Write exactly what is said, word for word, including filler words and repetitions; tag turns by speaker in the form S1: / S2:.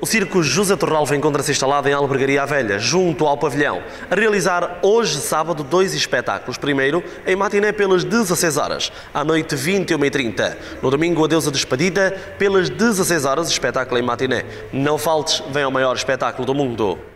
S1: O Circo José Torralva encontra-se instalado em Albergaria à Velha, junto ao pavilhão, a realizar hoje, sábado, dois espetáculos. Primeiro, em matiné pelas dezasseis horas, à noite vinte e uma e trinta. No domingo, a Deusa Despedida, pelas dezasseis horas, espetáculo em matiné. Não faltes, vem ao maior espetáculo do mundo.